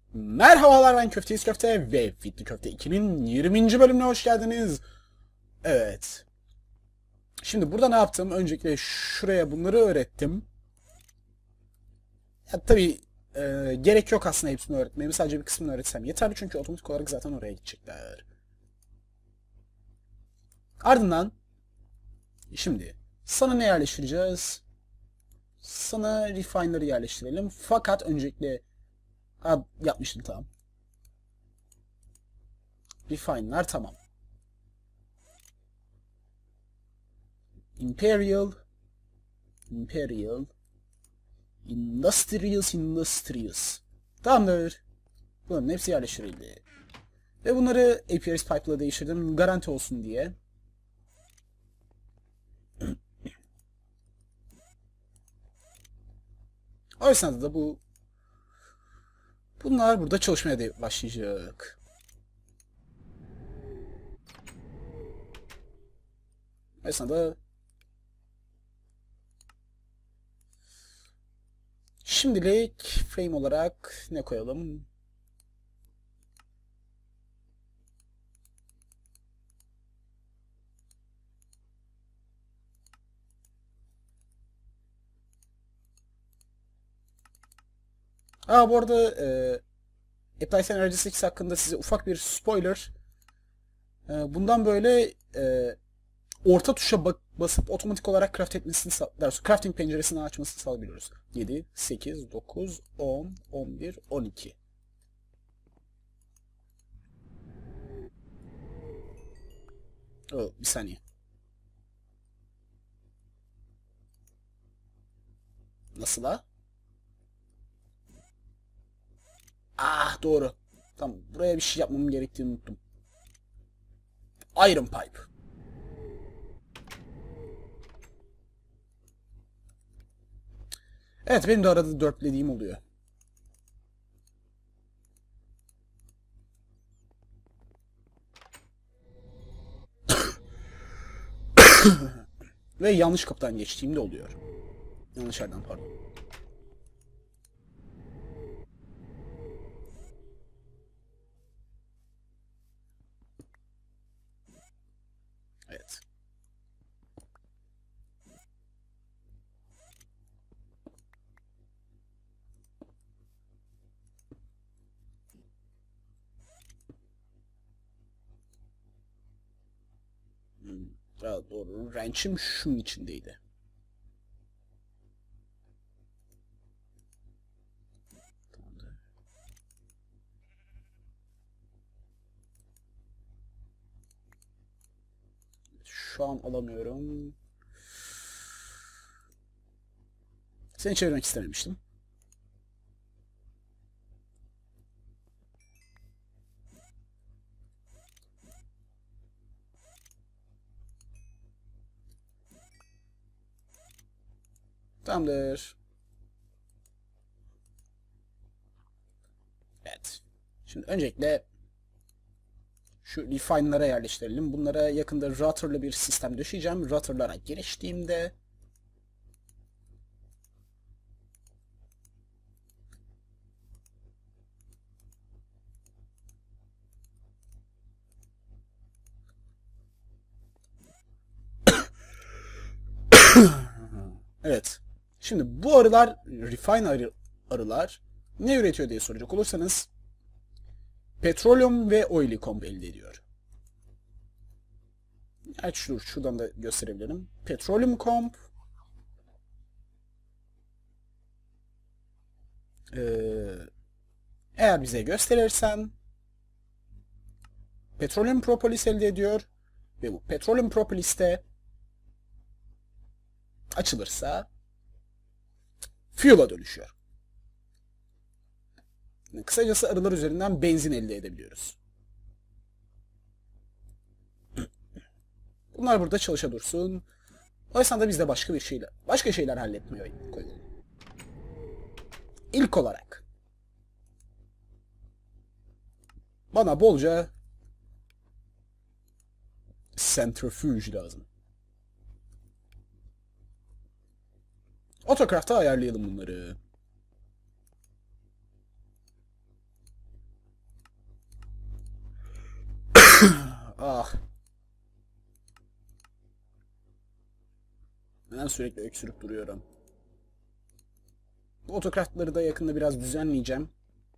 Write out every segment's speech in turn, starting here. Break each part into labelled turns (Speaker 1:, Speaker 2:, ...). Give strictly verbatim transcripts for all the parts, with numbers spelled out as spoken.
Speaker 1: Merhabalar, ben Köfteyiz Köfte ve Fitli Köfte iki'nin yirminci bölümüne hoş geldiniz. Evet. Şimdi burada ne yaptım? Öncelikle şuraya bunları öğrettim. Ya tabii e, gerek yok aslında hepsini öğretmeye. Sadece bir kısmını öğretsem yeterli çünkü otomatik olarak zaten oraya gidecekler. Ardından şimdi sana ne yerleştireceğiz? Sana refiner'ı yerleştirelim. Fakat öncelikle ha, yapmıştım tamam. Refine'lar tamam. Imperial Imperial Industrious Industrious. Tamamdır. Bunların hepsi yerleştirildi. Ve bunları A P R S Pipe'la değiştirdim. Garanti olsun diye. O esnada da bu bunlar burada çalışmaya da başlayacak. O esnada şimdilik frame olarak ne koyalım? Aa bu arada e, Applied Energy sekiz hakkında size ufak bir spoiler. E, bundan böyle e, orta tuşa basıp otomatik olarak craft etmesini sağlıyoruz. Crafting penceresini açmasını sağlayabiliyoruz. yedi, sekiz, dokuz, on, on bir, on iki. Oh, bir saniye. Nasıl ha? Ah doğru. Tamam. Buraya bir şey yapmam gerektiğini unuttum. Iron Pipe. Evet benim de arada dörtlediğim oluyor. Ve yanlış kapıdan geçtiğimde oluyor. Yanlış yerden pardon. Evet. Hmm. Ya doğru. Wrench'im şunun içindeydi. Tamamdır. Şu an alamıyorum. Seni çevirmek istememiştim. Tamamdır. Evet. Şimdi öncelikle şu refine'lara yerleştirelim. Bunlara yakında router'lı bir sistem döşeyeceğim. Router'lara giriştiğimde evet. Şimdi bu arılar, refine arı, arılar ne üretiyor diye soracak olursanız petroleum ve oily comb elde ediyor. Evet şur, şuradan da gösterebilirim. Petroleum comb ee, eğer bize gösterirsen petroleum propolis elde ediyor ve bu petroleum propolis de açılırsa fuel'a dönüşüyor. Yani kısacası arılar üzerinden benzin elde edebiliyoruz. Bunlar burada çalışa dursun. O esnada biz de başka bir şeyler, başka şeyler halletmeye koyalım. İlk olarak bana bolca centrifuge lazım. Autocraft'a ayarlayalım bunları. sürekli öksürüp duruyorum. Bu otokratları da yakında biraz düzenleyeceğim.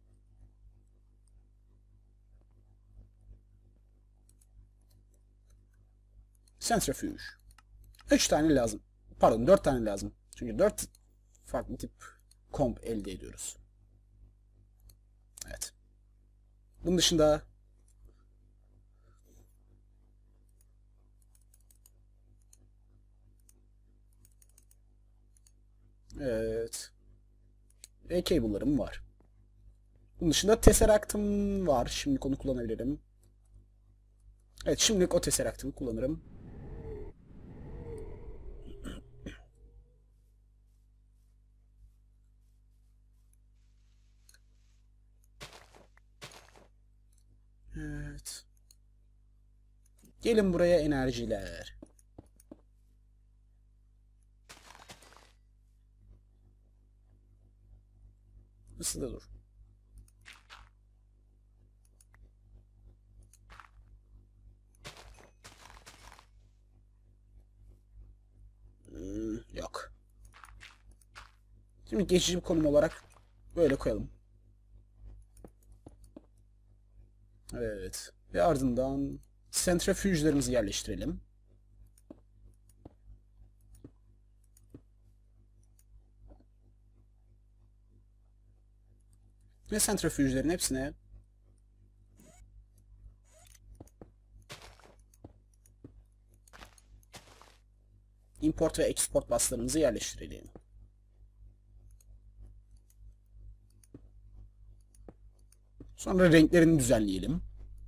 Speaker 1: Centrifuge. üç tane lazım. Pardon, dört tane lazım. Çünkü dört farklı tip komp elde ediyoruz. Evet. Bunun dışında evet. E-cable'larım var. Bunun dışında Tesseract'ım var. Şimdilik onu kullanabilirim. Evet, şimdilik o Tesseract'ımı kullanırım. Evet. Gelin buraya enerjiler. Isıda dur. Hmm, yok. Şimdi geçici bir konum olarak böyle koyalım. Evet. Ve ardından sentrifüjlerimizi yerleştirelim. Ve sentrifüjlerin hepsine import ve export buslarımızı yerleştirelim. Sonra renklerini düzenleyelim.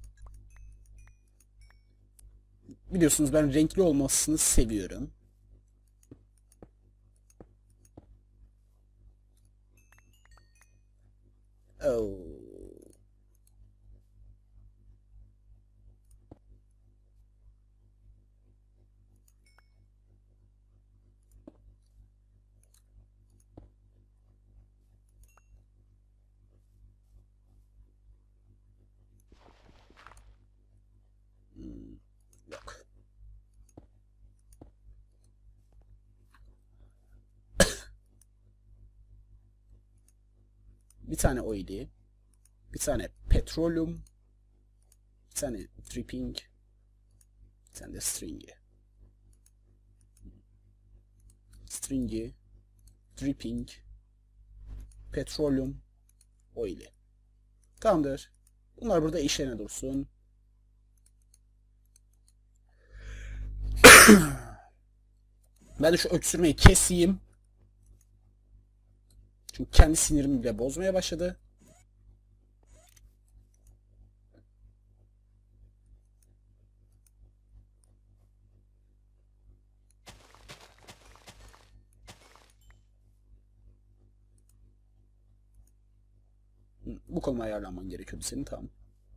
Speaker 1: Biliyorsunuz ben renkli olmasını seviyorum. Oh. Hmm, yok. Bir tane oily, bir tane petroleum, bir tane dripping, bir tane de stringy. Stringy, dripping, petroleum, oily. Tamamdır. Bunlar burada işlerine dursun. Ben de şu öksürmeyi keseyim. Çünkü kendi sinirimi bile bozmaya başladı. Bu konuma ayarlanman gerekiyordu senin, tamam.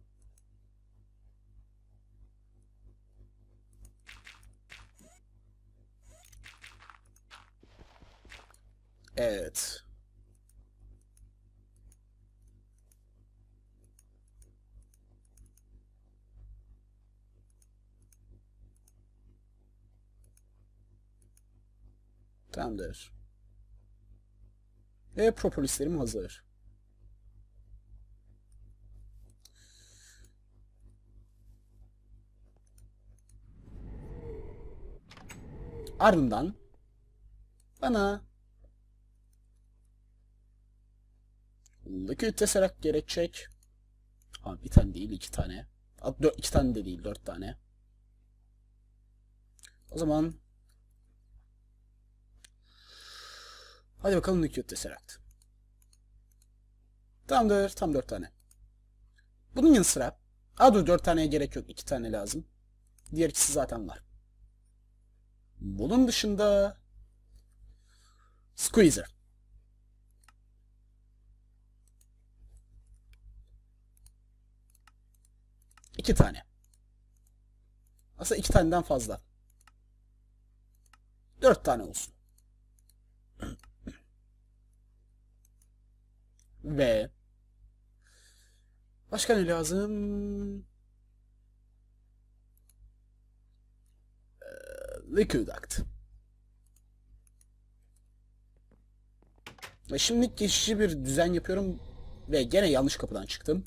Speaker 1: Evet. Tamamdır. Ve propolislerim hazır. Ardından bana liquid tesseract gerekecek. Ha, bir tane değil, iki tane. Dört, iki tane de değil, dört tane. O zaman hadi bakalım liquid tesseract. Tamamdır, tam dört tane. Bunun yanı sıra, aa dur, dört taneye gerek yok, iki tane lazım. Diğer ikisi zaten var. Bunun dışında squeezer. İki tane. Aslında iki taneden fazla. Dört tane olsun. Ve başka ne lazım? Liquid duct. Ve şimdilik geçici bir düzen yapıyorum. Ve gene yanlış kapıdan çıktım.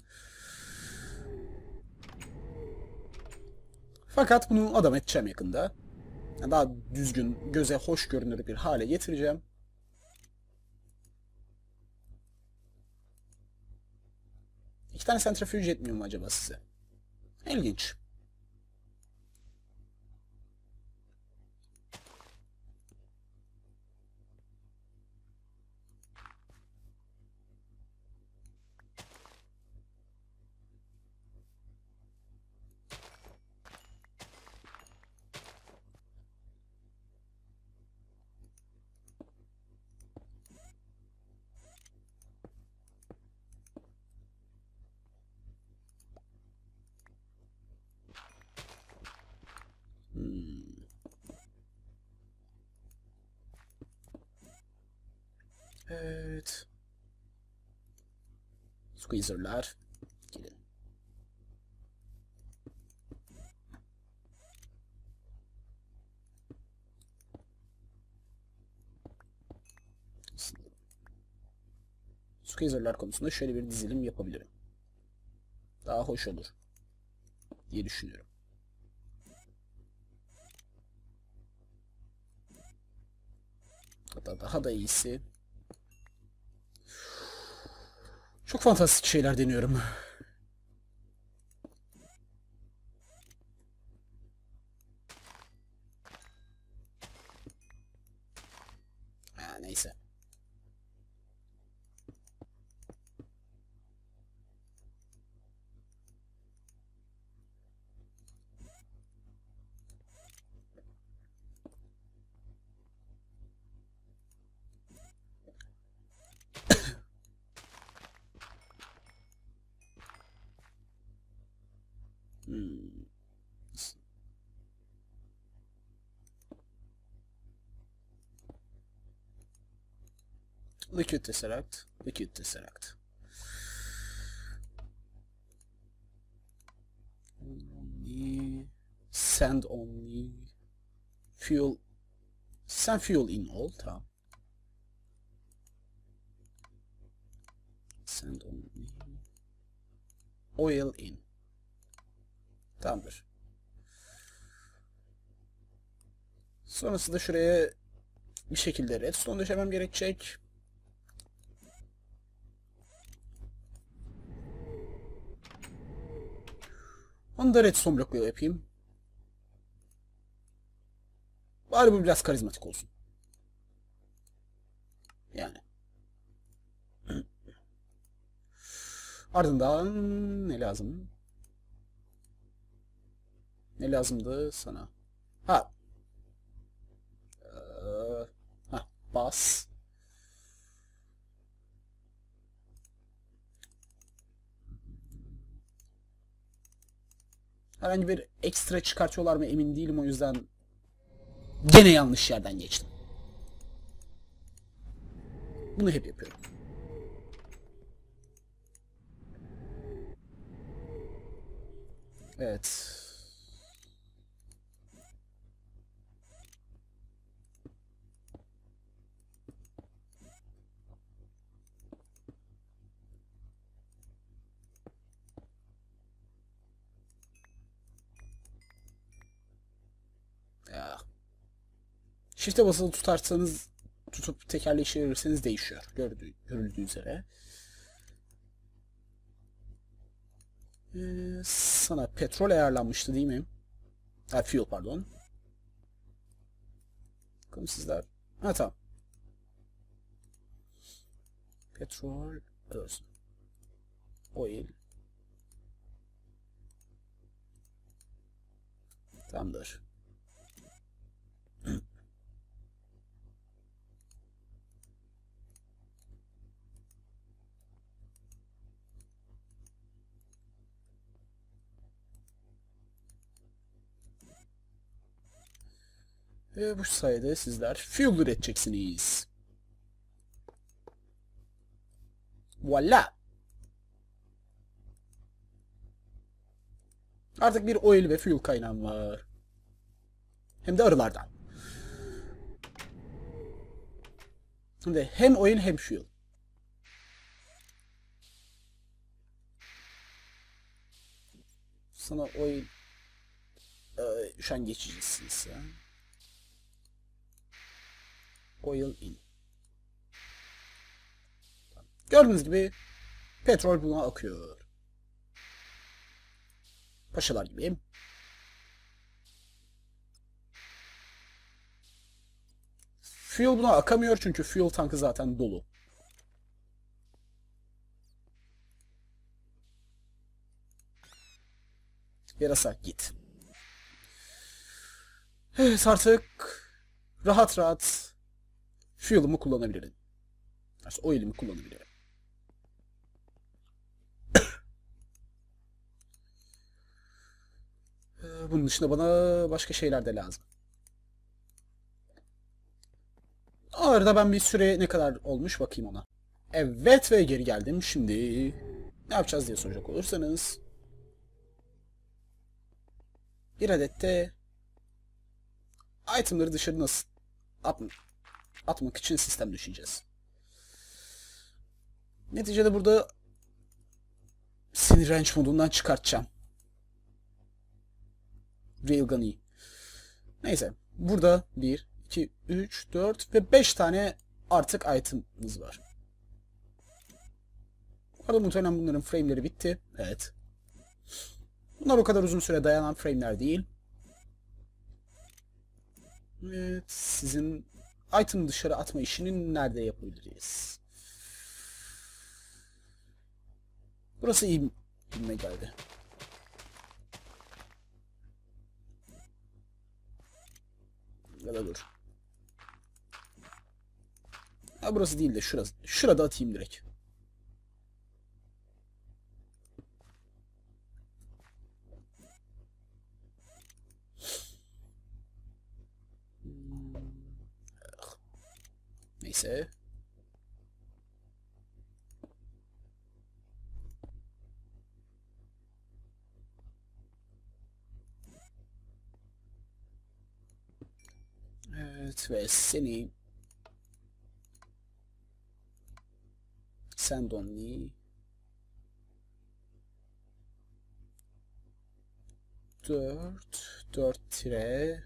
Speaker 1: Fakat bunu adam edeceğim yakında. Daha düzgün, göze hoş görünür bir hale getireceğim. İki tane sentrifüj etmiyor mu acaba size? İlginç. Hmm. Evet. Squeezer'lar. Gelin. Squeezer'lar konusunda şöyle bir dizilim yapabilirim. Daha hoş olur diye düşünüyorum. Hatta daha da iyisi. Çok fantastik şeyler deniyorum. Ha, neyse. Hmm. Liquid Tesseract. Liquid Tesseract. Only. Send only. Fuel. Send fuel in all. Tamam. Send only. Oil in. Tamamdır. Sonrasında şuraya bir şekilde redstone döşemem gerekecek. Onu da redstone blokla yapayım. Bari bu biraz karizmatik olsun. Yani. Ardından ne lazım? Ne lazımdı sana? Ha. Ee, ha, bas. Herhangi bir ekstra çıkartıyorlar mı emin değilim, o yüzden gene yanlış yerden geçtim. Bunu hep yapıyorum. Evet. Ya. Shift'e basılı tutarsanız, tutup tekerleği çevirirseniz değişiyor. Gördüğü, görüldüğü üzere. Ee, sana petrol ayarlanmıştı değil mi? Ha, fuel pardon. Bakalım sizler. Ha, tamam. Petrol olsun. Oil. Tamamdır. Ve bu sayede sizler fuel üreteceksiniz. Voila. Artık bir oil ve fuel kaynağım var. Hem de arılardan. Şimdi hem oil hem fuel. Sana oil ee, şu an geçicisi. Oil in. Gördüğünüz gibi petrol buna akıyor. Paşalar gibi. Fuel buna akamıyor çünkü fuel tankı zaten dolu. Yarasa git. Evet artık rahat rahat fuel'ımı kullanabilirim. Yani oil'imi kullanabilirim. Bunun dışında bana başka şeyler de lazım. O arada ben bir süre ne kadar olmuş bakayım ona. Evet ve geri geldim. Şimdi ne yapacağız diye soracak olursanız. Bir adet de itemları dışarı nasıl at atmak için sistem düşeceğiz. Neticede burada seni range modundan çıkartacağım. Railgun iyi. Neyse. Burada bir, iki, üç, dört ve beş tane artık item'ımız var. Arada muhtemelen bunların frame'leri bitti. Evet. Bunlar o kadar uzun süre dayanan frame'ler değil. Evet. Sizin item dışarı atma işini nerede yapabiliriz? Burası iyi bilme geldi. Ya da dur. Ha burası değil de şurası. Şurada atayım direkt. Neyse. Evet ve seni send only dört dört tire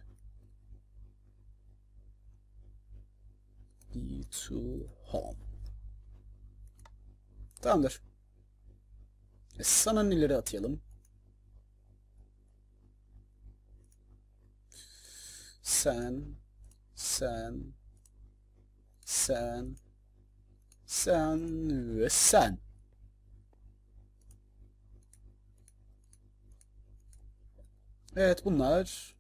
Speaker 1: D to home. Tamamdır. E, sana neleri atayalım? Sen sen sen sen ve sen. Evet bunlar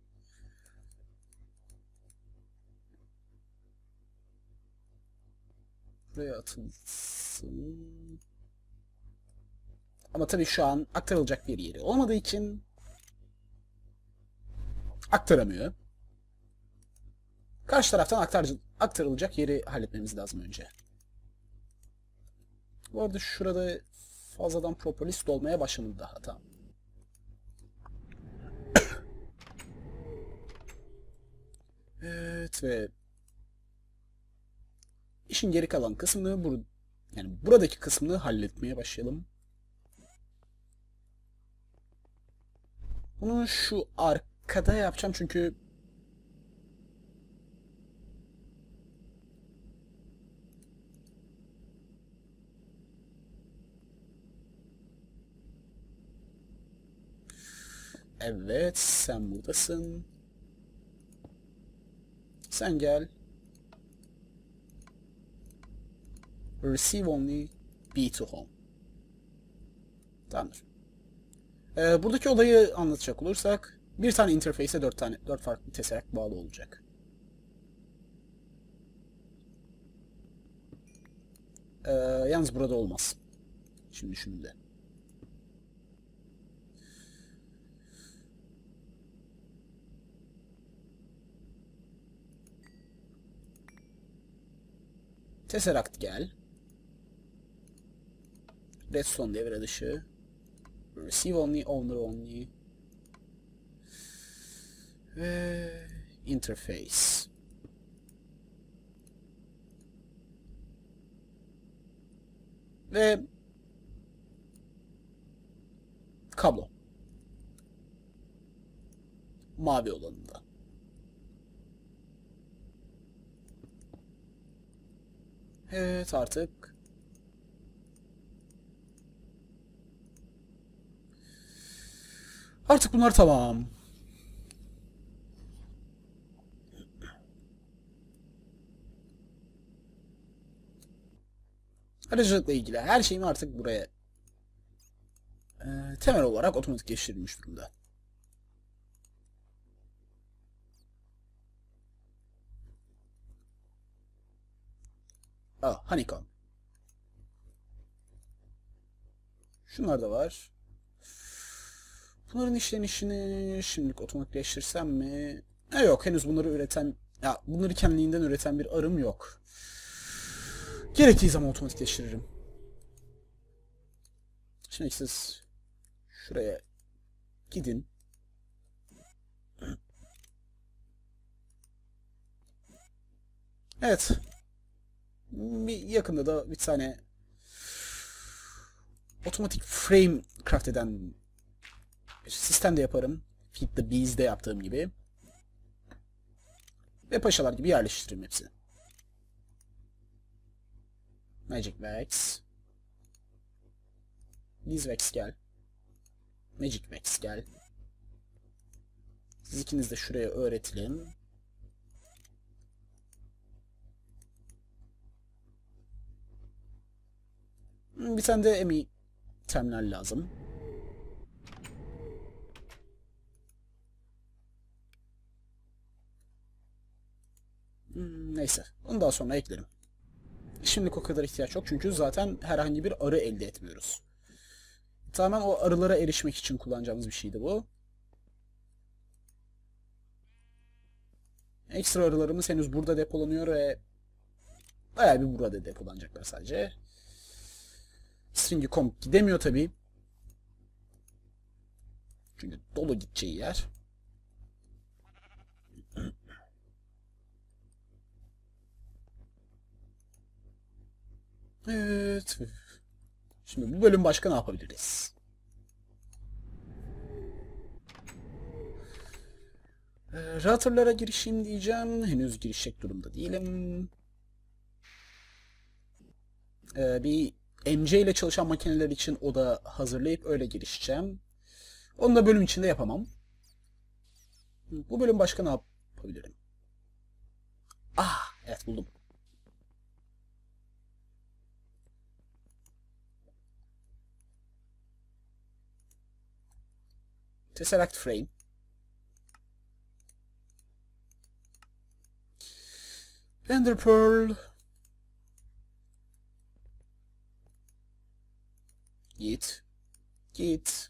Speaker 1: buraya atılsın. Ama tabii şu an aktarılacak bir yeri olmadığı için aktaramıyor. Karşı taraftan aktar aktarılacak yeri halletmemiz lazım önce. Bu arada şurada fazladan propolis dolmaya başladı daha. Tamam. Evet ve işin geri kalan kısmını bur yani buradaki kısmını halletmeye başlayalım. Bunu şu arkada yapacağım çünkü evet sen buradasın. Sen gel. Receive only be to home. Tamamdır. Ee, buradaki olayı anlatacak olursak bir tane interface'e dört tane dört farklı tesseract bağlı olacak. Ee, yalnız burada olmaz. Şimdi şimdi. Tesseract gel. Redstone devre dışı. Receive only, owner only. Ve interface. Ve kablo. mavi olanında. Evet artık. Artık bunlar tamam. Aracılıkla ilgili her şeyim artık buraya e, temel olarak otomatikleştirilmiş durumda. Ah, honeycomb. Şunlar da var. Bunların işlenişini şimdilik otomatikleştirsem mi? E yok, henüz bunları üreten, ya bunları kendiliğinden üreten bir arım yok. Gerektiği zaman otomatikleştiririm. Şimdi siz şuraya gidin. Evet. Bir yakında da bir tane otomatik frame craft eden bir sistem de yaparım. Feed the Bees'de yaptığım gibi. Ve paşalar gibi yerleştiririm hepsini. Magic Wax. Beeswax gel. Magic Wax gel. Siz ikiniz de şuraya öğretilim. Bir tane de Emi terminal lazım. Hmm, neyse. Onu daha sonra eklerim. Şimdilik o kadar ihtiyaç yok çünkü zaten herhangi bir arı elde etmiyoruz. Tamamen o arılara erişmek için kullanacağımız bir şeydi bu. Ekstra arılarımız henüz burada depolanıyor ve bayağı bir burada depolanacaklar sadece. Stringy komp gidemiyor tabii. Çünkü dolu gideceği yer. Evet. Şimdi bu bölüm başka ne yapabiliriz? Ee, router'lara girişeyim diyeceğim. Henüz girişecek durumda değilim. Ee, bir M C ile çalışan makineler için oda hazırlayıp öyle girişeceğim. Onu da bölüm içinde yapamam. Bu bölüm başka ne yapabilirim? Ah, evet buldum. Tesseract Frame. Ender Pearl. Git. Git.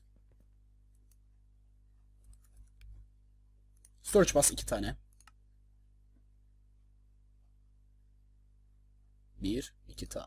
Speaker 1: Storage bus iki tane. Bir, iki tamam.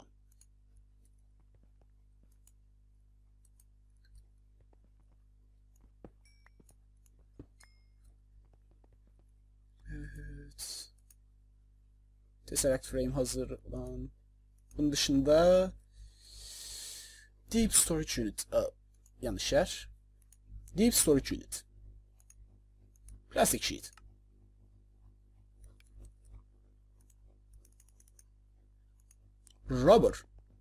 Speaker 1: Evet. Tesseract Frame hazır olan. Bunun dışında Deep Storage Unit. Aa, yanlış yer. Deep Storage Unit. Plastic Sheet. Rubber.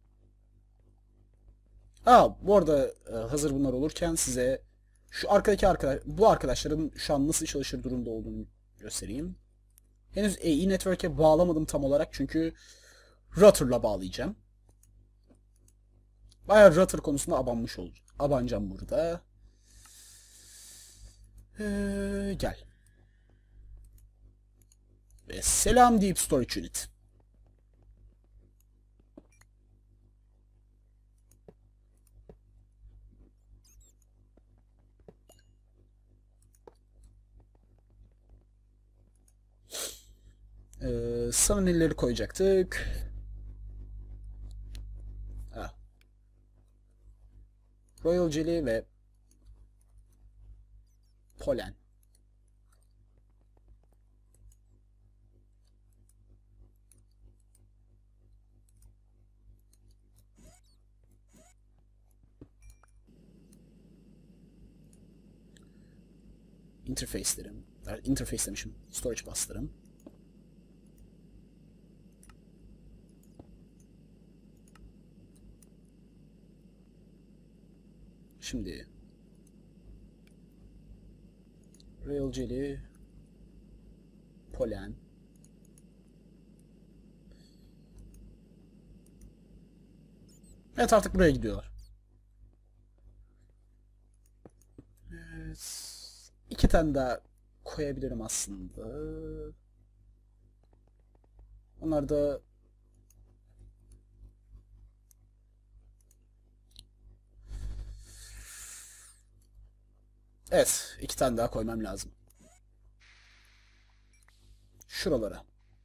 Speaker 1: Aa, bu arada e, hazır bunlar olurken size şu arkadaki arkadaş, bu arkadaşların şu an nasıl çalışır durumda olduğunu göstereyim. Henüz A E Network'e bağlamadım tam olarak çünkü router'la bağlayacağım. Bayağı router konusunda abanmış olacağım. Abanacağım burada. Ee, gel. Ve selam Deep Storage Unit. Ee, sana neleri koyacaktık? Ha. Royal Jelly ve polen. interface'lerim, interface demişim, storage bus'larım. Şimdi Rail Jelly, Polen, evet, artık buraya gidiyorlar. Evet. İki tane daha koyabilirim aslında. Onlar da evet, iki tane daha koymam lazım. Şuralara.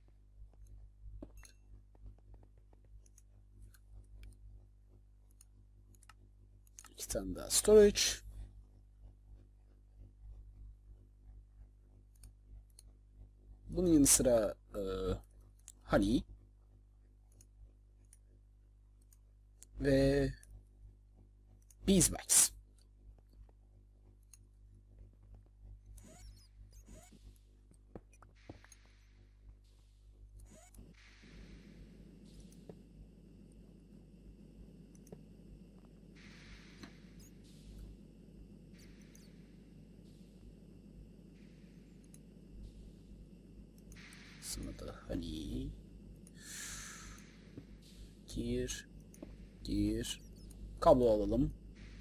Speaker 1: İki tane daha storage. Bunun yanı sıra e, honey ve beeswax. Sonra da honey. Gir. Gir. Kablo alalım.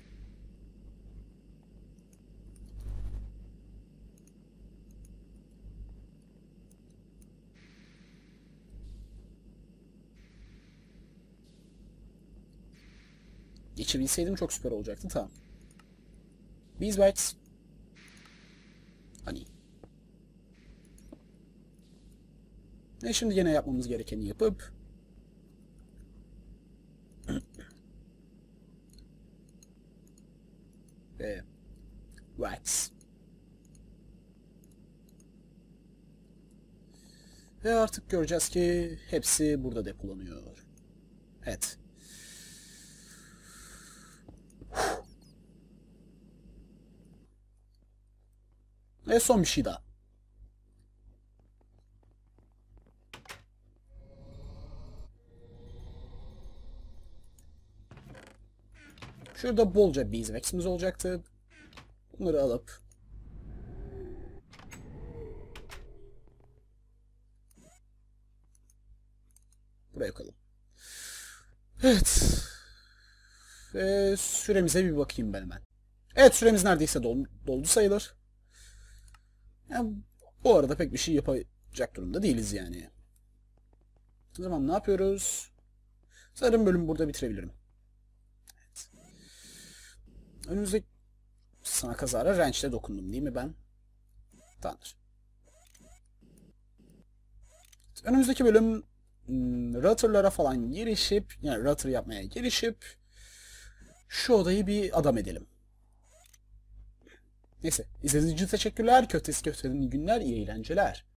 Speaker 1: Geçebilseydim çok süper olacaktı. Tamam. Beeswax. Honey. Ve şimdi yine yapmamız gerekeni yapıp ve wax. Ve artık göreceğiz ki hepsi burada depolanıyor. Evet. Ve son bir şey daha. Şurada bolca beeswax'imiz olacaktı. Bunları alıp buraya koyalım. Evet. Ve süremize bir bakayım ben hemen. Evet, süremiz neredeyse dol doldu sayılır. Yani bu arada pek bir şey yapacak durumda değiliz yani. O zaman ne yapıyoruz? Sanırım bölümü burada bitirebilirim. Evet. Önümüzde sana kazara wrench'le dokundum değil mi ben? Tamamdır. Önümüzdeki bölüm router'lara falan girişip, yani router yapmaya girişip şu odayı bir adam edelim. Neyse, izlediğiniz için teşekkürler. Köftesi köftenin günler, iyi eğlenceler.